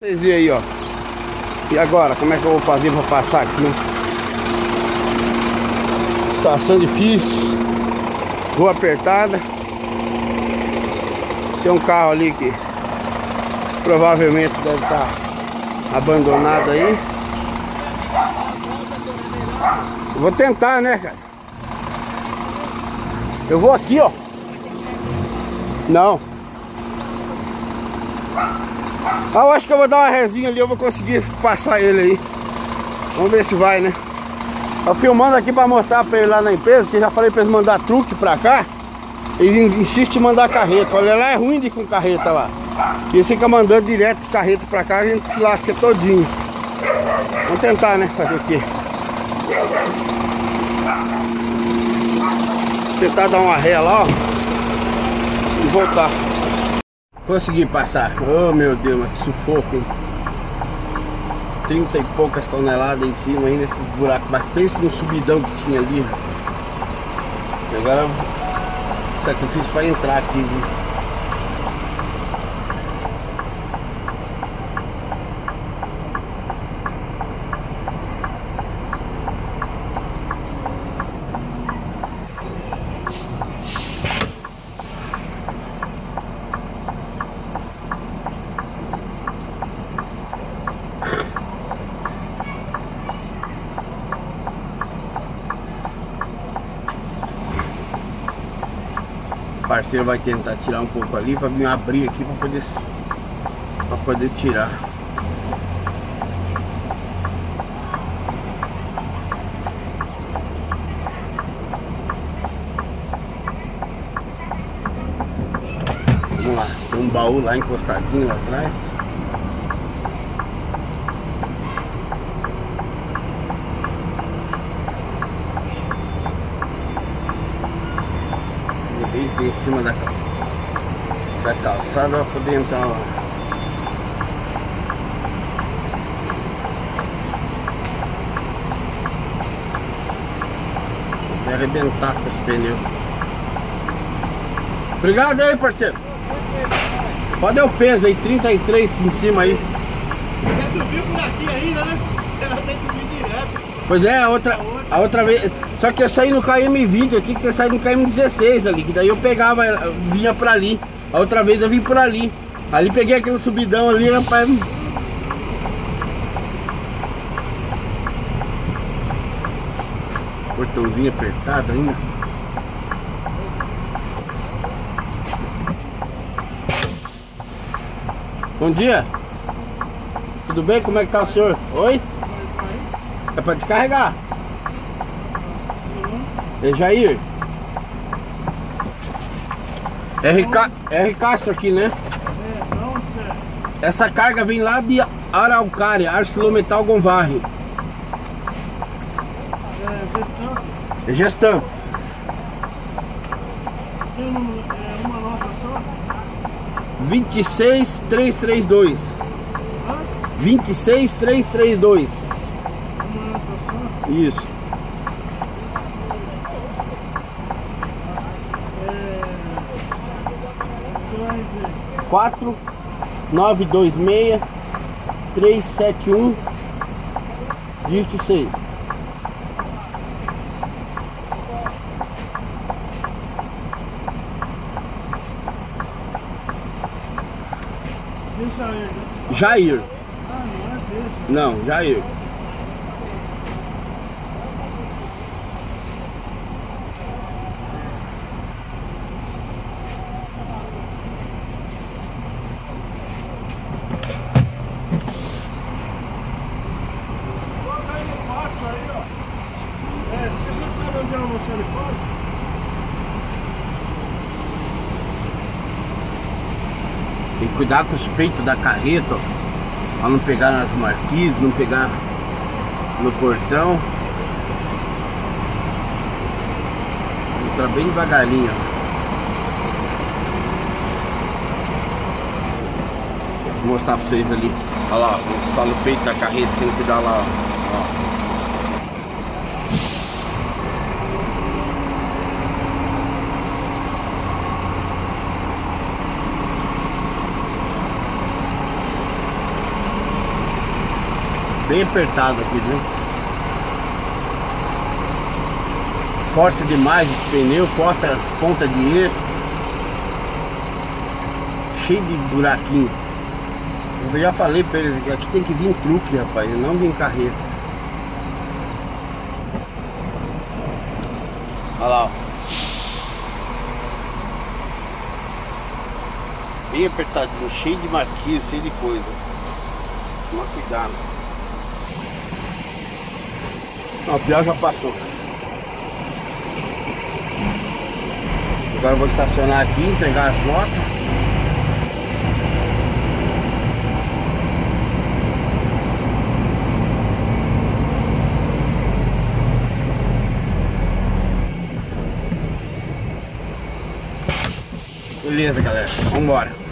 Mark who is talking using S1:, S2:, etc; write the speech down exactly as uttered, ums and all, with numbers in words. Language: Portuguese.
S1: Vocês viram aí, ó. E agora, como é que eu vou fazer pra passar aqui? Situação difícil. Rua apertada. Tem um carro ali que provavelmente deve estar abandonado aí. Eu vou tentar, né, cara? Eu vou aqui, ó. Não. Ah, eu acho que eu vou dar uma resinha ali, eu vou conseguir passar ele aí. Vamos ver se vai, né? Tô filmando aqui pra mostrar pra ele lá na empresa, que eu já falei pra eles mandar truque pra cá. Eles insistem em mandar carreta. Falei, lá é ruim de ir com carreta lá. E eles ficam mandando direto carreta pra cá, a gente se lasca todinho. Vamos tentar, né? Fazer o quê? Tentar dar uma ré lá, ó. E voltar. Consegui passar. Oh meu Deus, mas que sufoco, hein? Trinta e poucas toneladas em cima ainda, esses buracos. Mas pensa no subidão que tinha ali. E agora sacrifício para entrar aqui, viu? O parceiro vai tentar tirar um pouco ali para me abrir aqui para poder para poder tirar. Vamos lá, tem um baú lá encostadinho lá atrás. Bem em cima da, da calçada para poder entrar lá. Vou arrebentar com esse pneu. Obrigado aí, parceiro. Pode dar o peso aí, trinta e três em cima aí.
S2: Você subiu por aqui ainda, né? Ela tem subido direto.
S1: Pois é, a outra, a outra vez. Só que eu saí no K M vinte, eu tinha que ter saído no K M dezesseis ali, que daí eu pegava, eu vinha pra ali. A outra vez eu vim por ali. Ali peguei aquele subidão ali, rapaz. Portãozinho apertado ainda. Bom dia. Tudo bem? Como é que tá o senhor? Oi? É pra descarregar. É Jair. R, Ca... R Castro aqui, né?
S2: É, não, sério.
S1: Essa carga vem lá de Araucária, ArcelorMittal Gonvarri.
S2: É, gestão.
S1: É gestão.
S2: Tem um, é, uma nota só?
S1: vinte e seis trezentos e trinta e dois.
S2: Hã?
S1: vinte e seis trezentos e trinta e dois.
S2: Uma nota só?
S1: Isso. quatro nove dois seis três sete um dígito seis.
S2: Deixa ele.
S1: Jair.
S2: Ah, não é deixa.
S1: Não, Jair.
S2: É, você já sabe onde é o almoxarifado?
S1: Tem que cuidar com os peitos da carreta, ó, pra não pegar nas marquises, não pegar no portão. Entra bem devagarinho, ó. Vou mostrar pra vocês ali. Olha lá, eu falo o peito da carreta, tem que cuidar lá, ó. bem apertado aqui, viu? Força demais esse pneu, força ponta de eixo. Cheio de buraquinho. Eu já falei pra eles que aqui tem que vir em truque, rapaz, e não vir em carreira. Olha lá, ó. Bem apertadinho, cheio de marquinhos, cheio de coisa. Toma cuidado. Não, o pior já passou. Agora eu vou estacionar aqui, entregar as notas. Beleza, galera, vamos embora.